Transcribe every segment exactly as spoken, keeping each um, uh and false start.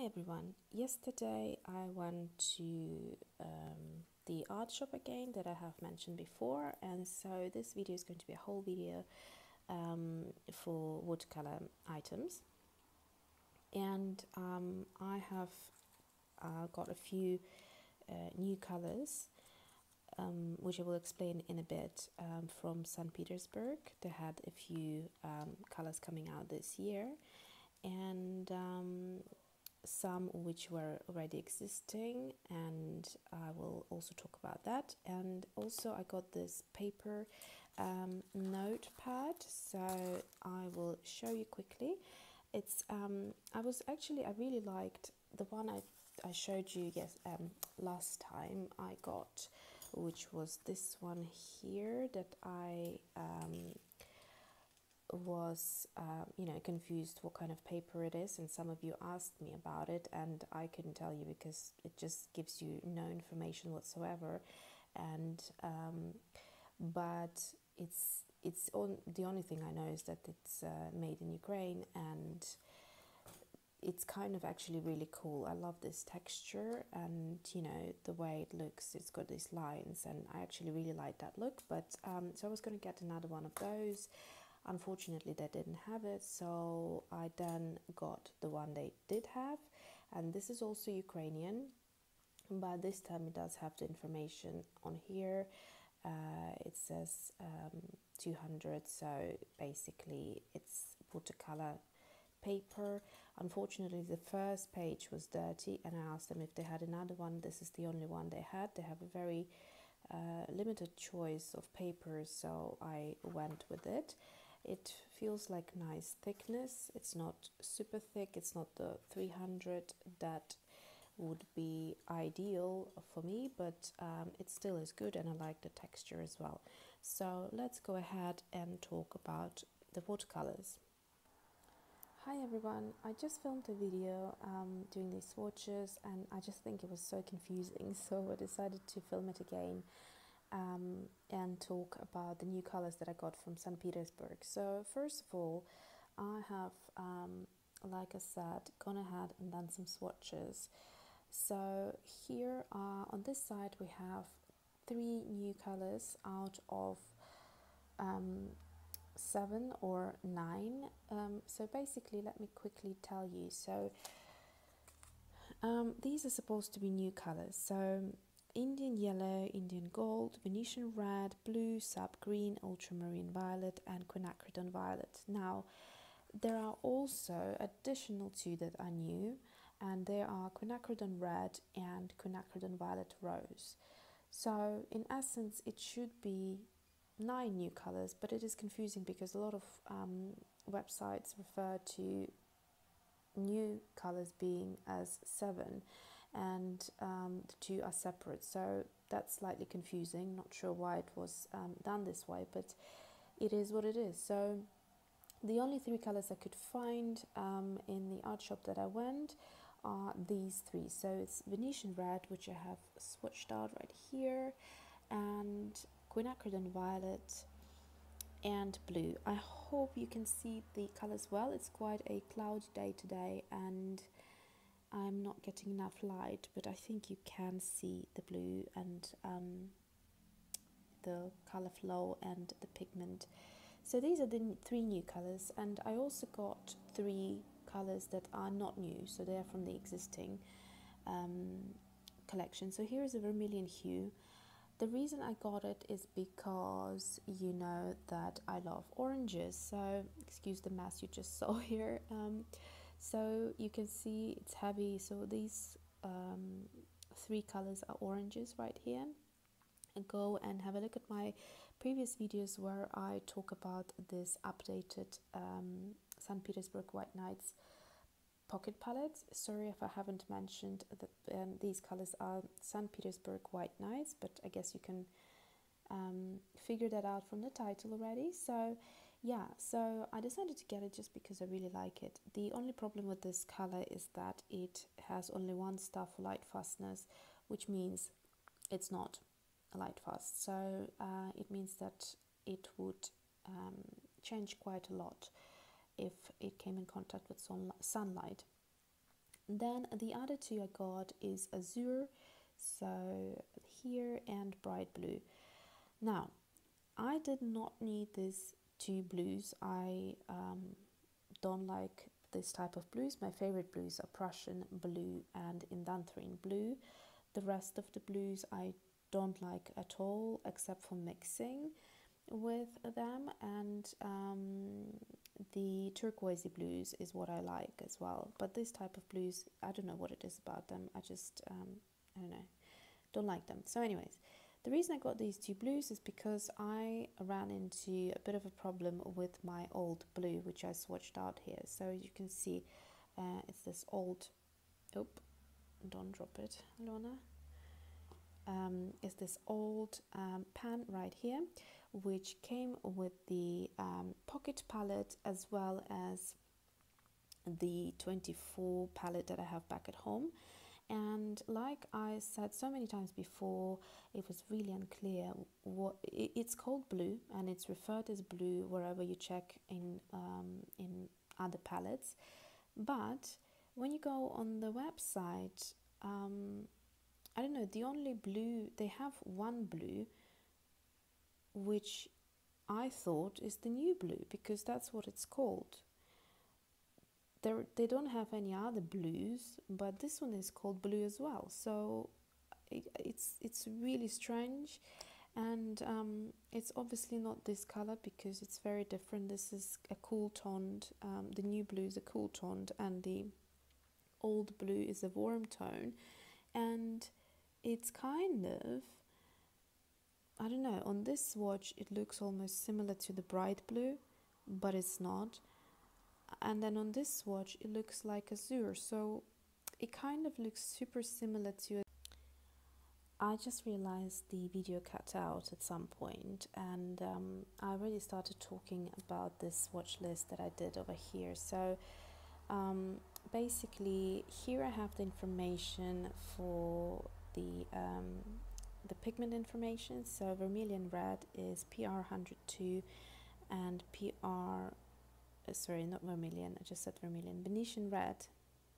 everyone. Yesterday I went to um, the art shop again that I have mentioned before, and so this video is going to be a whole video um, for watercolor items. And um, I have uh, got a few uh, new colors, um, which I will explain in a bit, um, from Saint Petersburg. They had a few um, colors coming out this year, and um, some which were already existing, and I will also talk about that. And also I got this paper um, notepad, so I will show you quickly. It's um, I was actually I really liked the one I, I showed you yes um, last time I got, which was this one here that I um, was uh, you know confused what kind of paper it is, and some of you asked me about it, and I couldn't tell you because it just gives you no information whatsoever. And um, but it's it's on, the only thing I know is that it's uh, made in Ukraine, and it's kind of actually really cool. I love this texture, and you know the way it looks, it's got these lines, and I actually really like that look. But um, so I was going to get another one of those. Unfortunately, they didn't have it, so I then got the one they did have, and this is also Ukrainian, but this time it does have the information on here. Uh, it says um, two hundred, so basically it's watercolor paper. Unfortunately, the first page was dirty, and I asked them if they had another one. This is the only one they had. They have a very uh, limited choice of papers, so I went with it. It feels like nice thickness. It's not super thick. It's not the three hundred that would be ideal for me, but um, it still is good, and I like the texture as well. So let's go ahead and talk about the watercolors. Hi everyone, I just filmed a video um, doing these swatches, and I just think it was so confusing, so I decided to film it again. Um, and talk about the new colors that I got from Saint Petersburg. So first of all, I have, um, like I said, gone ahead and done some swatches. So here uh, on this side we have three new colors out of um, seven or nine. Um, so basically, let me quickly tell you. So um, these are supposed to be new colors. So Indian yellow, Indian gold, Venetian red, blue, sap green, ultramarine violet, and quinacridone violet. Now, there are also additional two that are new, and they are quinacridone red and quinacridone violet rose. So, in essence, it should be nine new colors, but it is confusing because a lot of um, websites refer to new colors being as seven, and um, the two are separate, so that's slightly confusing. Not sure why it was um, done this way, but it is what it is. So the only three colors I could find um, in the art shop that I went are these three. So it's Venetian red, which I have swatched out right here, and quinacridone violet and blue. I hope you can see the colors well. It's quite a cloudy day today, and I'm not getting enough light, but I think you can see the blue and um, the color flow and the pigment. So these are the three new colors, and I also got three colors that are not new, so they are from the existing um, collection. So here is a vermilion hue. The reason I got it is because you know that I love oranges, so excuse the mess you just saw here. Um, so you can see it's heavy, so these um, three colors are oranges right here. And go and have a look at my previous videos where I talk about this updated um, Saint Petersburg White Nights pocket palette. Sorry if I haven't mentioned that um, these colors are Saint Petersburg White Nights, but I guess you can um, figure that out from the title already. So yeah, so I decided to get it just because I really like it. The only problem with this color is that it has only one star for light fastness, which means it's not a light fast. So uh, it means that it would um, change quite a lot if it came in contact with sun sunlight. Then the other two I got is Azure, so here, and Bright Blue. Now, I did not need these two blues. I um, don't like this type of blues. My favorite blues are Prussian blue and Indanthrene blue. The rest of the blues I don't like at all, except for mixing with them, and um, the turquoisey blues is what I like as well. But this type of blues, I don't know what it is about them. I just, um, I don't know, don't like them. So anyways, the reason I got these two blues is because I ran into a bit of a problem with my old blue, which I swatched out here. So you can see uh, it's this old, oh, don't drop it, Lorna. Um, is this old um, pan right here, which came with the um, pocket palette as well as the twenty-four palette that I have back at home. And like I said so many times before, it was really unclear what it, it's called blue, and it's referred as blue wherever you check in um, in other palettes. But when you go on the website, um, I don't know, the only blue, they have one blue, which I thought is the new blue, because that's what it's called. They're, they don't have any other blues, but this one is called blue as well. So it, it's it's really strange, and um, it's obviously not this color because it's very different. This is a cool toned, um, the new blue is a cool toned, and the old blue is a warm tone. And it's kind of, I don't know, on this swatch it looks almost similar to the bright blue, but it's not. And then on this swatch it looks like Azure, so it kind of looks super similar to it. I just realized the video cut out at some point, and um, I already started talking about this swatch list that I did over here. So um, basically here I have the information for the um, the pigment information. So vermilion red is P R one hundred two, and P R uh, sorry, not vermilion, I just said vermilion. Venetian red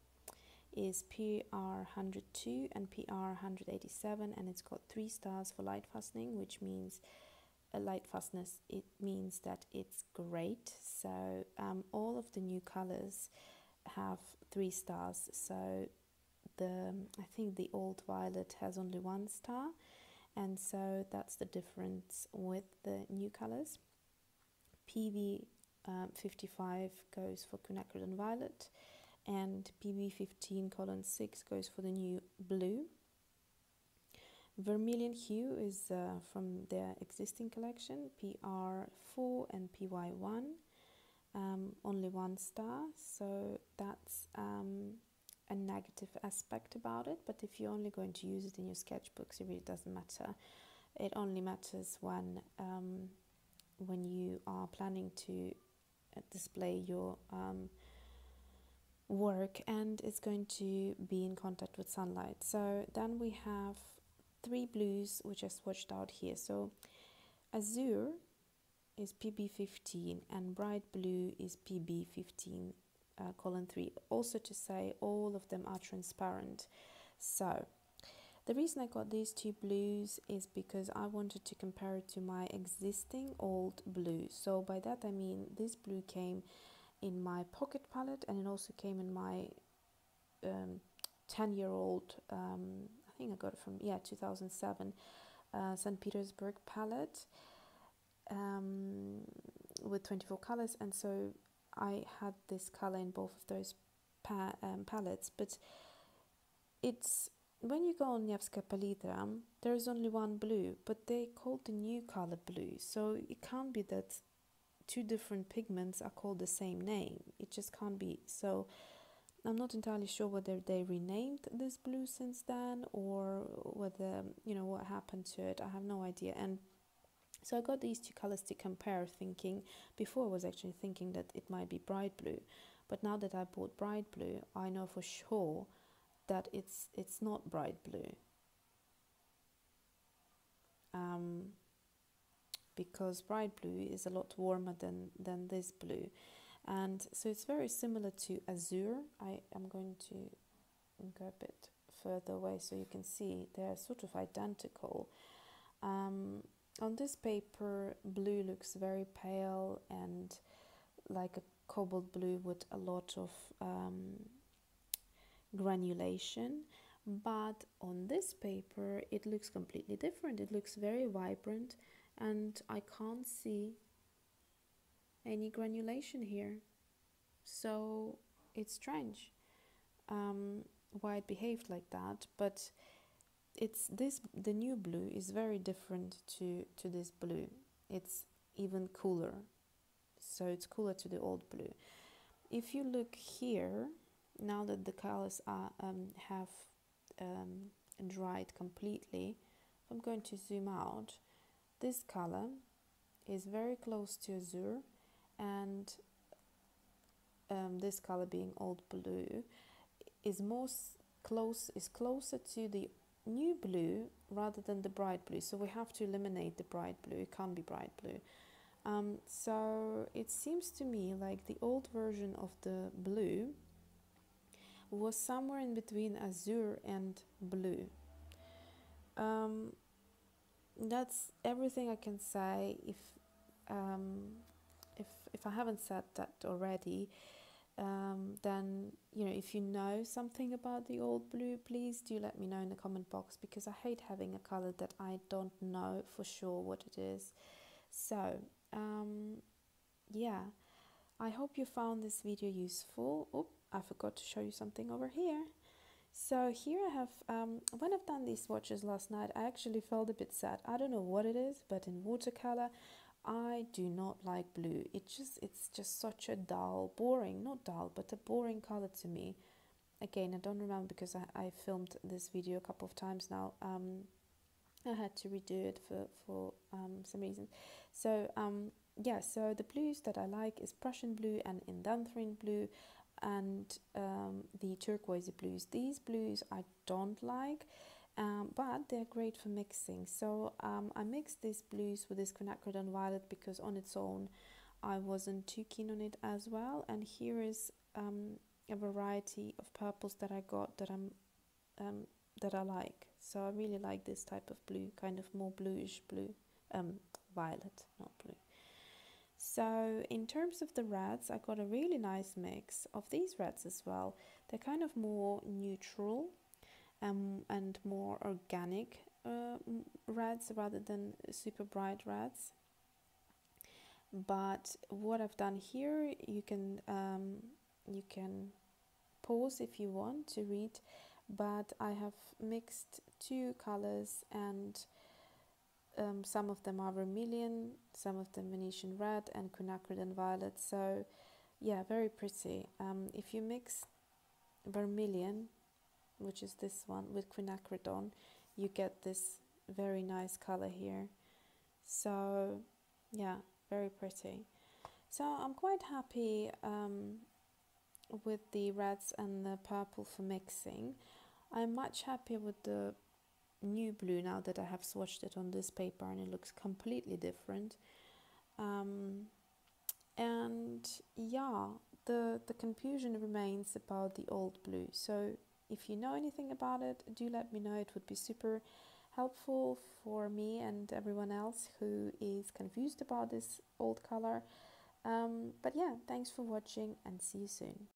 is P R one hundred two and P R one hundred eighty-seven, and it's got three stars for light fastening, which means a light fastness, it means that it's great. So um, all of the new colors have three stars. So the I think the old violet has only one star, and so that's the difference with the new colors. P V um, fifty-five goes for quinacridone violet, and P V fifteen colon six goes for the new blue. Vermilion hue is uh, from their existing collection, P R four and P Y one, um, only one star, so that's um, a negative aspect about it. But if you're only going to use it in your sketchbooks, it really doesn't matter. It only matters when um, when you are planning to display your um, work, and it's going to be in contact with sunlight. So then we have three blues which I swatched out here. So Azure is P B fifteen and bright blue is P B fifteen uh, colon three. Also to say, all of them are transparent. So the reason I got these two blues is because I wanted to compare it to my existing old blue. So by that I mean this blue came in my pocket palette, and it also came in my um, ten year old, um, I think I got it from, yeah, two thousand seven uh, Saint Petersburg palette um, with twenty-four colors. And so I had this color in both of those pa um, palettes. But it's, when you go on Nevskaya Palitra, there's only one blue, but they called the new color blue. So it can't be that two different pigments are called the same name. It just can't be. So I'm not entirely sure whether they renamed this blue since then, or whether, you know, what happened to it. I have no idea. And so I got these two colors to compare, thinking, before I was actually thinking that it might be bright blue. But now that I bought bright blue, I know for sure that it's it's not bright blue. Um, because bright blue is a lot warmer than, than this blue. And so it's very similar to Azure. I am going to go a bit further away so you can see they're sort of identical. Um, on this paper, blue looks very pale and like a cobalt blue with a lot of um, granulation, but on this paper it looks completely different. It looks very vibrant and I can't see any granulation here, so it's strange um, why it behaved like that. But it's this the new blue is very different to to this blue. It's even cooler, so it's cooler to the old blue. If you look here, now that the colors are um, have um, dried completely, I'm going to zoom out. This color is very close to azure, and um, this color being old blue is most close is closer to the new blue rather than the bright blue. So we have to eliminate the bright blue. It can't be bright blue. Um, so it seems to me like the old version of the blue was somewhere in between azure and blue. Um, that's everything I can say. If um, if if I haven't said that already, um, then you know, if you know something about the old blue, please do let me know in the comment box, because I hate having a color that I don't know for sure what it is. So um, yeah, I hope you found this video useful. Oh, I forgot to show you something over here. So here I have, um, when I've done these swatches last night, I actually felt a bit sad. I don't know what it is, but in watercolor, I do not like blue. It just, it's just such a dull, boring, not dull, but a boring color to me. Again, I don't remember because I, I filmed this video a couple of times now. Um, I had to redo it for, for um, some reason. So um, yeah, so the blues that I like is Prussian blue and Indanthrene blue, and um, the turquoise blues. These blues I don't like, um, but they're great for mixing. So um, I mixed these blues with this quinacridone violet because on its own I wasn't too keen on it as well. And here is um, a variety of purples that I got that I'm um, that I like. So I really like this type of blue, kind of more bluish blue, um, violet, not blue. So in terms of the reds, I got a really nice mix of these reds as well. They're kind of more neutral um, and more organic uh, reds rather than super bright reds. But what I've done here, you can um, you can pause if you want to read, but I have mixed two colors, and Um, some of them are vermilion, some of them Venetian red and quinacridone violet. So yeah, very pretty. Um, if you mix vermilion, which is this one, with quinacridone, you get this very nice color here. So yeah, very pretty. So I'm quite happy um, with the reds and the purple for mixing. I'm much happier with the new blue now that I have swatched it on this paper, and it looks completely different. Um, and yeah, the the confusion remains about the old blue. So if you know anything about it, do let me know. It would be super helpful for me and everyone else who is confused about this old color. Um, but yeah, thanks for watching and see you soon.